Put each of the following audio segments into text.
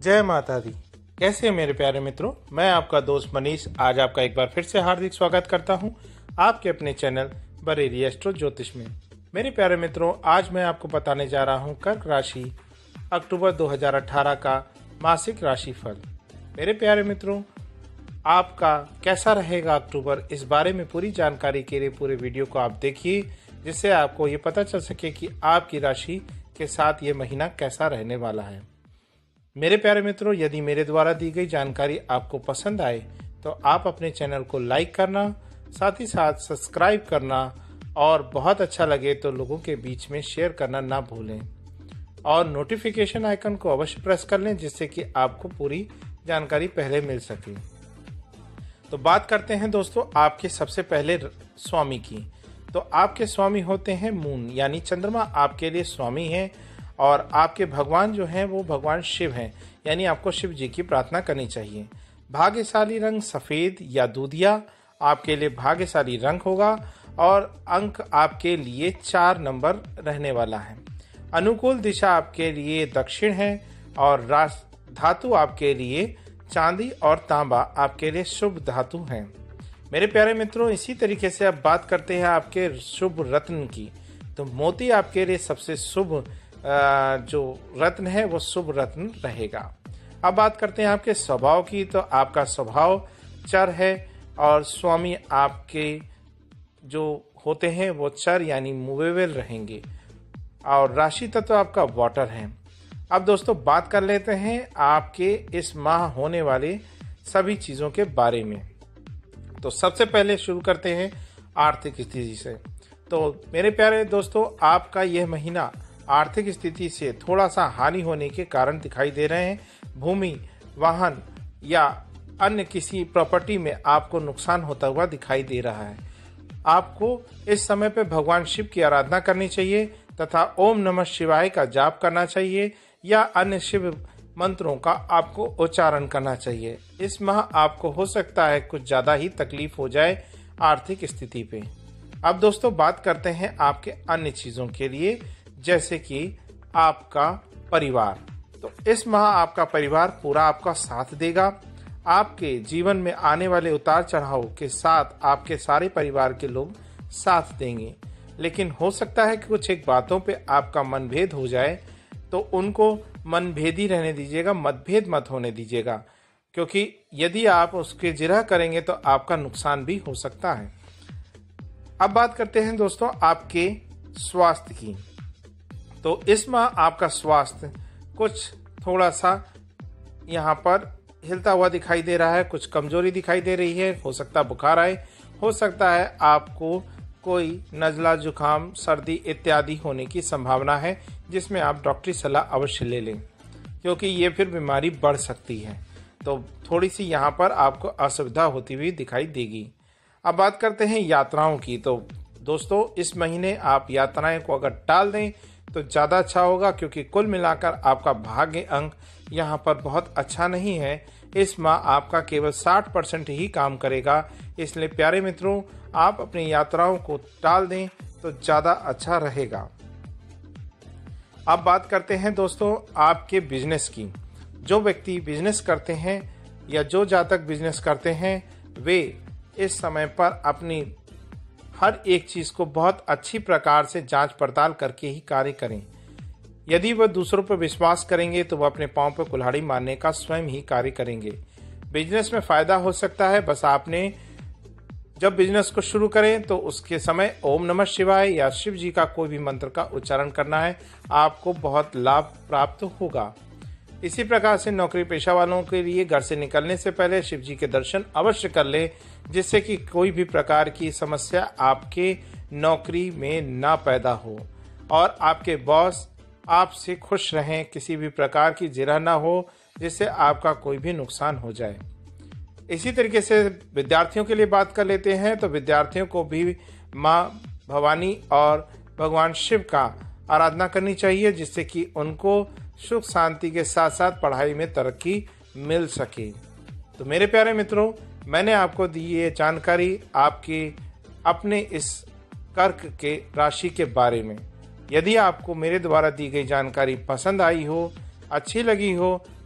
जय माता दी। कैसे हैं मेरे प्यारे मित्रों, मैं आपका दोस्त मनीष आज आपका एक बार फिर से हार्दिक स्वागत करता हूं आपके अपने चैनल बरेली एस्ट्रो ज्योतिष में। मेरे प्यारे मित्रों, आज मैं आपको बताने जा रहा हूं कर्क राशि अक्टूबर 2018 का मासिक राशिफल। मेरे प्यारे मित्रों, आपका कैसा रहेगा अक्टूबर, इस बारे में पूरी जानकारी के लिए पूरे वीडियो को आप देखिए, जिससे आपको ये पता चल सके कि आपकी राशि के साथ ये महीना कैसा रहने वाला है। मेरे प्यारे मित्रों, यदि मेरे द्वारा दी गई जानकारी आपको पसंद आए तो आप अपने चैनल को लाइक करना, साथ ही साथ सब्सक्राइब करना और बहुत अच्छा लगे तो लोगों के बीच में शेयर करना ना भूलें और नोटिफिकेशन आइकन को अवश्य प्रेस कर लें, जिससे कि आपको पूरी जानकारी पहले मिल सके। तो बात करते हैं दोस्तों आपके सबसे पहले स्वामी की। तो आपके स्वामी होते हैं मून, यानी चंद्रमा आपके लिए स्वामी है और आपके भगवान जो हैं वो भगवान शिव हैं, यानी आपको शिव जी की प्रार्थना करनी चाहिए। भाग्यशाली रंग सफ़ेद या दूधिया आपके लिए भाग्यशाली रंग होगा और अंक आपके लिए 4 नंबर रहने वाला है। अनुकूल दिशा आपके लिए दक्षिण है और धातु आपके लिए चांदी और तांबा आपके लिए शुभ धातु हैं। मेरे प्यारे मित्रों, इसी तरीके से अब बात करते हैं आपके शुभ रत्न की। तो मोती आपके लिए सबसे शुभ जो रत्न है वो शुभ रत्न रहेगा। अब बात करते हैं आपके स्वभाव की। तो आपका स्वभाव चर है और स्वामी आपके जो होते हैं वो चर यानी मूवेबल रहेंगे और राशि तत्व आपका वाटर है। अब दोस्तों बात कर लेते हैं आपके इस माह होने वाले सभी चीज़ों के बारे में। तो सबसे पहले शुरू करते हैं आर्थिक स्थिति से। तो मेरे प्यारे दोस्तों, आपका यह महीना आर्थिक स्थिति से थोड़ा सा हानि होने के कारण दिखाई दे रहे हैं। भूमि, वाहन या अन्य किसी प्रॉपर्टी में आपको नुकसान होता हुआ दिखाई दे रहा है। आपको इस समय पे भगवान शिव की आराधना करनी चाहिए तथा ओम नमः शिवाय का जाप करना चाहिए या अन्य शिव मंत्रों का आपको उच्चारण करना चाहिए। इस माह आपको हो सकता है कुछ ज़्यादा ही तकलीफ हो जाए आर्थिक स्थिति पे। अब दोस्तों बात करते हैं आपके अन्य चीज़ों के लिए, जैसे कि आपका परिवार। तो इस माह आपका परिवार पूरा आपका साथ देगा। आपके जीवन में आने वाले उतार चढ़ाव के साथ आपके सारे परिवार के लोग साथ देंगे, लेकिन हो सकता है कि कुछ एक बातों पे आपका मनभेद हो जाए, तो उनको मनभेदी रहने दीजिएगा, मतभेद मत होने दीजिएगा, क्योंकि यदि आप उसके जिरह करेंगे तो आपका नुकसान भी हो सकता है। अब बात करते हैं दोस्तों आपके स्वास्थ्य की। तो इस माह आपका स्वास्थ्य कुछ थोड़ा सा यहाँ पर हिलता हुआ दिखाई दे रहा है, कुछ कमजोरी दिखाई दे रही है। हो सकता है बुखार आए, हो सकता है आपको कोई नज़ला, जुकाम, सर्दी इत्यादि होने की संभावना है, जिसमें आप डॉक्टरी सलाह अवश्य ले लें, क्योंकि ये फिर बीमारी बढ़ सकती है। तो थोड़ी सी यहाँ पर आपको असुविधा होती हुई दिखाई देगी। अब बात करते हैं यात्राओं की। तो दोस्तों इस महीने आप यात्राएं को अगर टाल दें तो ज़्यादा अच्छा होगा, क्योंकि कुल मिलाकर आपका भाग्य अंक यहाँ पर बहुत अच्छा नहीं है। इस माह आपका केवल 60% ही काम करेगा, इसलिए प्यारे मित्रों आप अपनी यात्राओं को टाल दें तो ज़्यादा अच्छा रहेगा। अब बात करते हैं दोस्तों आपके बिजनेस की। जो व्यक्ति बिजनेस करते हैं या जो जातक बिजनेस करते हैं, वे इस समय पर अपनी हर एक चीज़ को बहुत अच्छी प्रकार से जांच पड़ताल करके ही कार्य करें। यदि वह दूसरों पर विश्वास करेंगे तो वह अपने पांव पर कुल्हाड़ी मारने का स्वयं ही कार्य करेंगे। बिजनेस में फ़ायदा हो सकता है, बस आपने जब बिजनेस को शुरू करें तो उसके समय ओम नमः शिवाय या शिव जी का कोई भी मंत्र का उच्चारण करना है, आपको बहुत लाभ प्राप्त होगा। इसी प्रकार से नौकरी पेशा वालों के लिए घर से निकलने से पहले शिव जी के दर्शन अवश्य कर ले, जिससे कि कोई भी प्रकार की समस्या आपके नौकरी में ना पैदा हो और आपके बॉस आपसे खुश रहें, किसी भी प्रकार की जिरह ना हो जिससे आपका कोई भी नुकसान हो जाए। इसी तरीके से विद्यार्थियों के लिए बात कर लेते हैं। तो विद्यार्थियों को भी माँ भवानी और भगवान शिव का आराधना करनी चाहिए, जिससे कि उनको सुख शांति के साथ साथ पढ़ाई में तरक्की मिल सके। तो मेरे प्यारे मित्रों, मैंने आपको दी ये जानकारी आपके अपने इस कर्क के राशि के बारे में। यदि आपको मेरे द्वारा दी गई जानकारी पसंद आई हो, अच्छी लगी हो,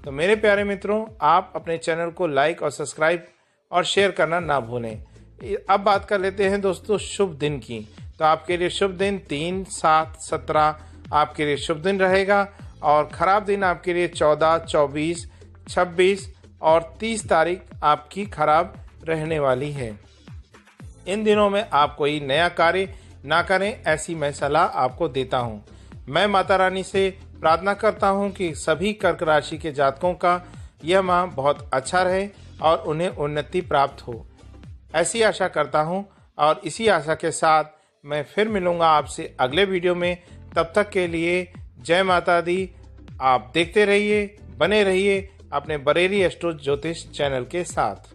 तो मेरे प्यारे मित्रों, आप अपने चैनल को लाइक और सब्सक्राइब और शेयर करना ना भूलें। अब बात कर लेते हैं दोस्तों शुभ दिन की। तो आपके लिए शुभ दिन 3, 7, 17 आपके लिए शुभ दिन रहेगा और खराब दिन आपके लिए 14, 24, 26 और 30 तारीख आपकी खराब रहने वाली है। इन दिनों में आप कोई नया कार्य ना करें, ऐसी मैं सलाह आपको देता हूं। मैं माता रानी से प्रार्थना करता हूं कि सभी कर्क राशि के जातकों का यह माह बहुत अच्छा रहे और उन्हें उन्नति प्राप्त हो, ऐसी आशा करता हूं। और इसी आशा के साथ मैं फिर मिलूंगा आपसे अगले वीडियो में। तब तक के लिए जय माता दी। आप देखते रहिए, बने रहिए अपने बरेली एस्ट्रो ज्योतिष चैनल के साथ।